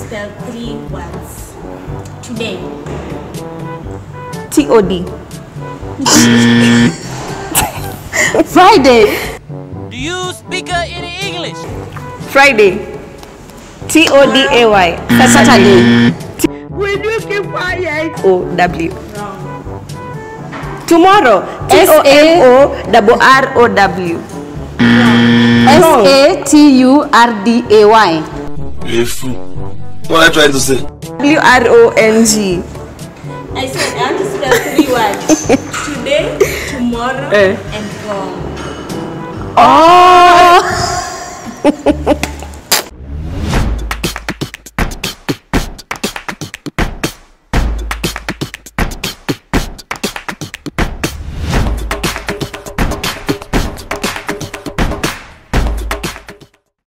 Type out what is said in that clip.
spell 3 words. Today. TOD. Friday. Do you speak any English? Friday. TODAY. Saturday. Will you keep quiet? OW. Wrong. Tomorrow. TOMORROW. SATURDAY. You're a fool. What am I trying to say? WRONG. I said I want to spell 3 words. Today, tomorrow, and wrong. Oh.